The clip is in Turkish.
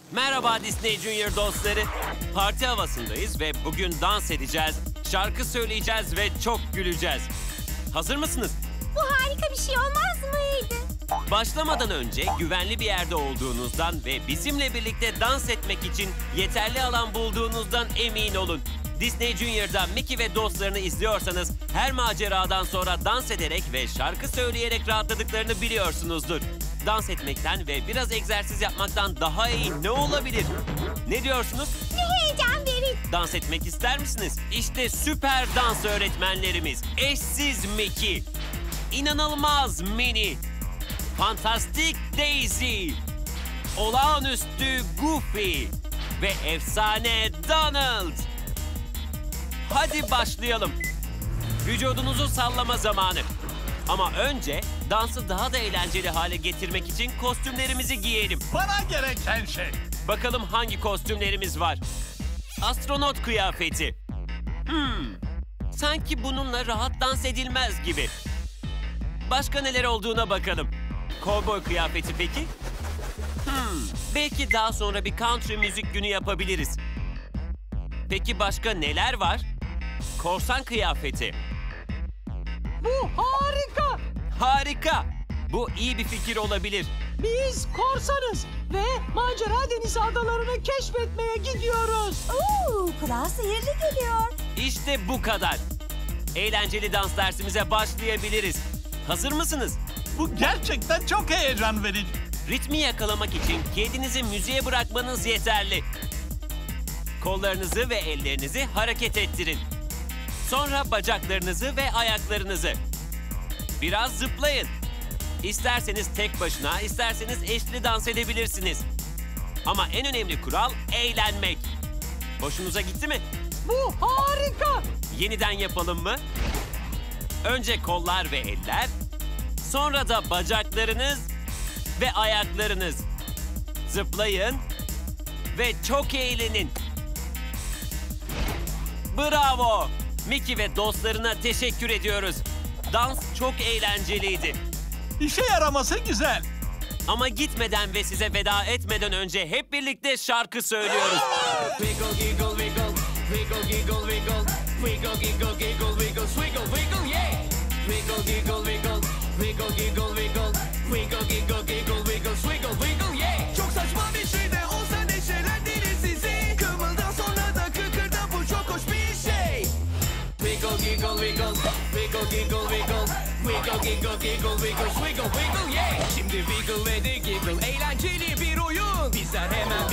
Merhaba Disney Junior dostları. Parti havasındayız ve bugün dans edeceğiz, şarkı söyleyeceğiz ve çok güleceğiz. Hazır mısınız? Bu harika bir şey olmaz mıydı? Başlamadan önce güvenli bir yerde olduğunuzdan ve bizimle birlikte dans etmek için yeterli alan bulduğunuzdan emin olun. Disney Junior'da Mickey ve dostlarını izliyorsanız her maceradan sonra dans ederek ve şarkı söyleyerek rahatladıklarını biliyorsunuzdur. Dans etmekten ve biraz egzersiz yapmaktan daha iyi ne olabilir? Ne diyorsunuz? Ne heyecan verici. Dans etmek ister misiniz? İşte süper dans öğretmenlerimiz. Eşsiz Mickey, İnanılmaz Minnie, fantastik Daisy, olağanüstü Goofy ve efsane Donald. Hadi başlayalım. Vücudunuzu sallama zamanı. Ama önce dansı daha da eğlenceli hale getirmek için kostümlerimizi giyelim. Bana gereken şey. Bakalım hangi kostümlerimiz var? Astronot kıyafeti. Sanki bununla rahat dans edilmez gibi. Başka neler olduğuna bakalım. Kovboy kıyafeti peki? Belki daha sonra bir country müzik günü yapabiliriz. Peki başka neler var? Korsan kıyafeti. Bu harika. Harika. Bu iyi bir fikir olabilir. Biz korsanız ve macera denizi adalarını keşfetmeye gidiyoruz. Kulağa sihirli geliyor. İşte bu kadar. Eğlenceli dans dersimize başlayabiliriz. Hazır mısınız? Bu gerçekten çok heyecan verici. Ritmi yakalamak için kendinizi müziğe bırakmanız yeterli. Kollarınızı ve ellerinizi hareket ettirin. Sonra bacaklarınızı ve ayaklarınızı. Biraz zıplayın. İsterseniz tek başına, isterseniz eşli dans edebilirsiniz. Ama en önemli kural eğlenmek. Hoşunuza gitti mi? Bu harika. Yeniden yapalım mı? Önce kollar ve eller, sonra da bacaklarınız ve ayaklarınız. Zıplayın ve çok eğlenin. Bravo! Mickey ve dostlarına teşekkür ediyoruz. Dans çok eğlenceliydi. İşe yaraması güzel. Ama gitmeden ve size veda etmeden önce hep birlikte şarkı söylüyoruz. Wiggle, giggle, wiggle, wiggle, giggle, wiggle, wiggle, giggle, giggle, wiggle, swiggle, wiggle, yeah. Wiggle, giggle, wiggle, wiggle, giggle, wiggle, wiggle, giggle, giggle, wiggle, swiggle, wiggle, yeah. Çok saçma bir şey de olsa neşelendirir sizi. Kımıldan sonra da kıkırda bu çok hoş bir şey. Wiggle, giggle, wiggle, wiggle, giggle, wiggle, wiggle, giggle, giggle, wiggle, swiggle, wiggle, yeah. Şimdi wiggle ve de giggle eğlenceli bir oyun. Bizler hemen